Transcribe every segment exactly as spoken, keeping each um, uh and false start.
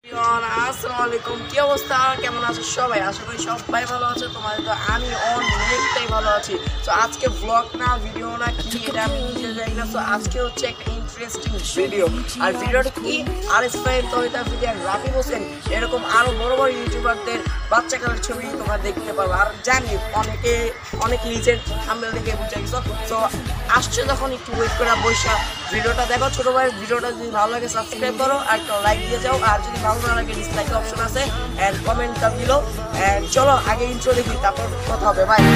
আসসালামু আলাইকুম, কি অবস্থা? কেমন আছো সবাই? আশা করি সবাই ভালো আছে। তোমাদের তো আমি অনেকটাই ভালো আছি। তো আজকে ব্লগ না ভিডিও না কি এটা আমি নিজে জানি না। তো আজকে হচ্ছে একটা ইন্টারেস্টিং ভিডিও। আর ভিডিওটা কি, আর এস ফাইভ তহিতা ভিডিও রাকিব হোসেন এরকম আরো বড় বড় ইউটিউবারদের বাচ্চা কালের ছবি তোমরা দেখতে পারবে। আর জানি অনেকে অনেক লিজেন্ড থাম্বনেল দেখে বুঝে গেছো। তো আসছে যখন একটু ওয়েট করে বসা ভিডিওটা দেখো। ছোটো ভাইয়ের ভিডিওটা যদি ভালো লাগে সাবস্ক্রাইব করো আর একটা লাইক দিয়ে যাও। আর যদি ভালো না লাগে ডিসলাইক অপশন আছে এন্ড কমেন্টটা দিলো। এন্ড চলো আগে ইন্ট্রো দেখি, তারপর কথা হবে। বাই।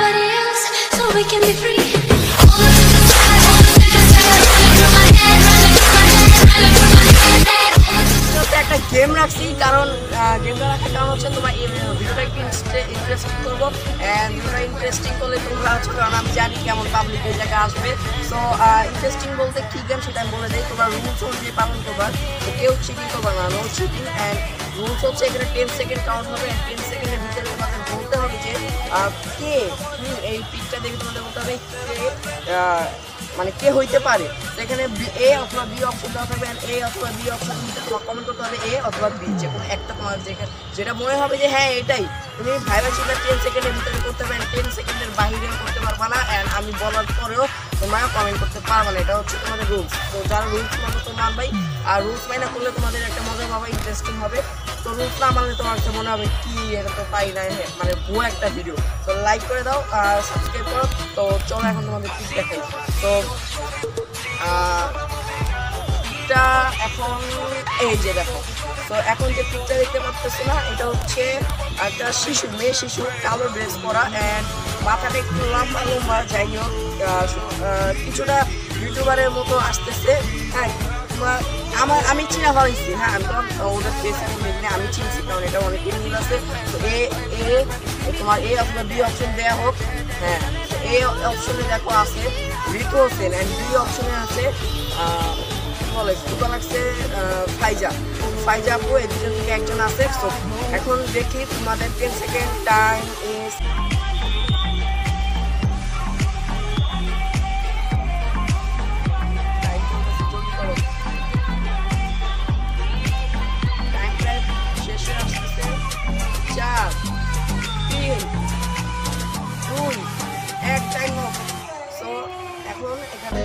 একটা গেম রাখছি, কারণ গেমটা রাখার কারণ হচ্ছে তোমার এই ভিডিওটা একটু ইন্টারেস্টিং করবো। অ্যান্ড ভিডিওটা ইন্টারেস্টিং করলে তোমরা হচ্ছে, কারণ আমি জানি কেমন পাবলিক এই জায়গায় আসবে। সো ইন্টারেস্টিং বলতে কী গেম সেটা আমি বলে দিই। তোমরা রুলস অনুযায়ী পালন করবা, তো কেউ চিটিং করবা না, নো চিটিং। অ্যান্ড রুলস হচ্ছে এখানে টেন সেকেন্ড কাউন্ট হবে। টেন সেকেন্ডের ভিতরে তোমাদের বলতে হবে যে কে এই পিকটা দেখে তোমাদের বলতে হবে কে মানে কে হইতে পারে। এখানে এ অথবা বি অপশন দেওয়া থাকবে। এ অথবা বি অপশন দিতে তোমার কমেন্ট করতে হবে এ অথবা বি, যে কোনো একটা তোমার যেটা মনে হবে যে হ্যাঁ এটাই। তুমি ভাইবা সেটা টেন সেকেন্ডের ভিতরে করতে পারবে, টেন সেকেন্ডের বাইরে করতে পারবা না। অ্যান্ড আমি বলার পরেও তোমরা কমেন্ট করতে পারবে না। এটা হচ্ছে তোমাদের রুলস। তো যারা রুলস মানো তো মানবাই, আর রুলস মাইনা করলে তোমাদের একটা মজা পাবে, ইন্টারেস্টিং হবে। তো রুলস না মানলে তোমার কাছে মনে হবে কি এটা তো পাই না, মানে ভুয়া একটা ভিডিও। তো লাইক করে দাও আর সাবস্ক্রাইব করো। তো চলো এখন তোমাদের পিক দেখাই। তো পিকটা এখন এই যে দেখো। তো এখন যে পিকটা দেখতে পাচ্ছ না, এটা হচ্ছে একটা শিশু, মেয়ে শিশু, কালো ড্রেস পরা। অ্যান্ড মাথাটা একটু লম্বা লম্বা, যাই হোক কিছুটা ইউটিউবারের মতো আসতেছে। হ্যাঁ আমার আমি চিনা ভাবছি, হ্যাঁ আমি তোমার ওদের ফেস আমি দেখিনি, আমি চিনছি, কারণ এটা অনেকই মিল আছে। তো এ এ তোমার এ অথবা বি অপশন দেওয়া হোক। হ্যাঁ এ অপশনে দেখো আছে ঋতু হোসেন, অ্যান্ড বি অপশনে আছে বলে দুটো লাগছে ফাইজা ফাইজা আপু। এই দুজন থেকে একজন আছে। সো এখন দেখি তোমাদের টেন সেকেন্ড টাইম ইজ চার তিন দুই এক টাইম। সো এখন এখানে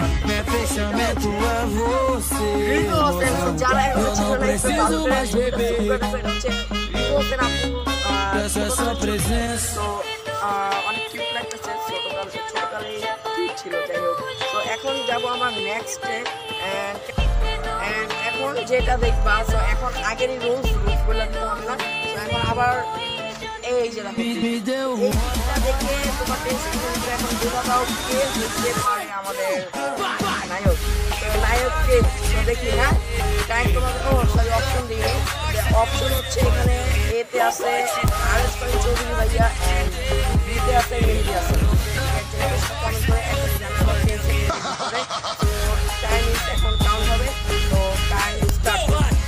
যারা অনেক কিউট লাগতেছে, ছোটকাল ছোটকালে কিউট ছিল, যাই হোক। তো এখন যাবো আমার নেক্সটে। অ্যান্ড এখন যেটা দেখবা, তো এখন আগেরই রুলস রুলস বলে দিতে হবে না। তো এখন আবার এই যে দেখে তোমার এখন বোঝা দাও কে হইতে পারে আমাদের নায়ক। নায়ককে তো দেখি, হ্যাঁ টাইম তোমাদের সরি অপশন দিয়ে অপশন হচ্ছে এখানে এতে আছে আর এস ফাইভ চৌধুরী ভাইয়া, অ্যান্ড বিতে আছে মেহেদি আছে। কমেন্ট করে একটা জানাবার টাইম এখন কাউন্ট হবে। তো time start.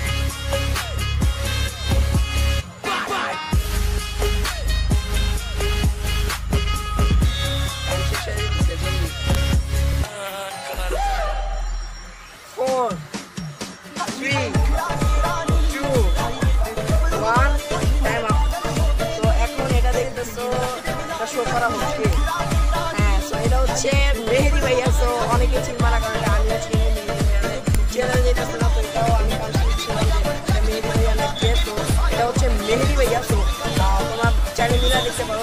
Four, three, two, one, time up. So এখন এটা দেখতেছো এটা শো করা হচ্ছে। হ্যাঁ সো এটা হচ্ছে মেহেদি ভাইয়া। সো অনেকে চিনবা না, কারণ এটা আমিও চিনি। চ্যানেল যেটা না, তো এটাও আমি কনফিউজ ছিলাম যে এটা মেহেদি ভাইয়া লাগছে। তো এটা হচ্ছে মেহেদি ভাইয়া। তো তোমার চ্যানেল মিলা দেখতে পারো।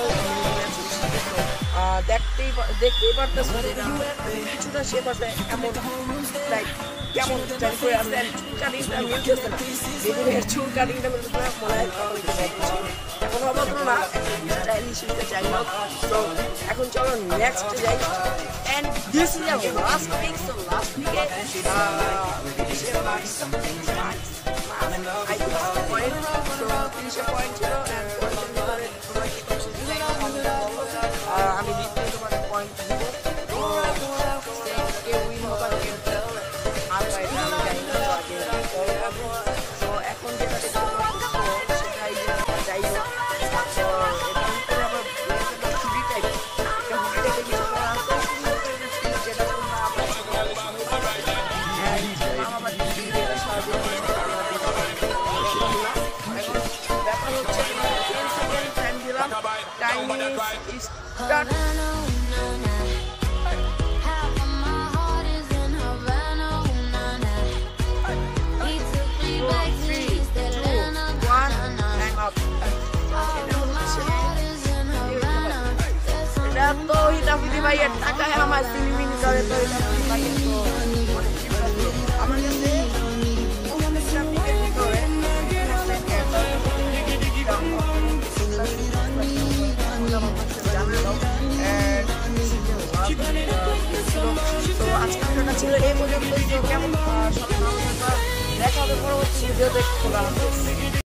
দেখতেই দেখতেই পারতেছো কিছুটা শেপ আছে, এমন লাইক কেমন স্টাইল করে আসে। চুল কাটিংটা মিলতেছে না, মেহেদির চুল কাটিংটা মিলতেছে না, মনে হয় এখন অবশ্য না স্টাইল হিসেবে চাই না। তো এখন চলো নেক্সট যাই। And this is our last pick. So last পিকে পয়েন্ট, তো তিরিশে পয়েন্ট ছিল। আমি দ্বিতীয় তোমাদের পয়েন্ট দিব। কেউ উইন হবার কেউ আর আমি জানি না। তো এখন যেটা দেখতে পাচ্ছ সেটাই যাই হোক। এটা ভিতরে আবার হুডি টাইপ, একটা হুডি টাইপের কিছু করা আছে, যেটা তোমরা আমরা ছোটবেলায় স্টার্ট। এটা তো হিতাফিদি ভাইয়ের টাকায় আমার সিলিমিনি করে তো হিতাফিদি ভাইয়ের তো আমার কাছে আজকের ভিডিওটা ছিল এই পর্যন্তই। কেমন দেখা হবে পরবর্তী ভিডিওতে।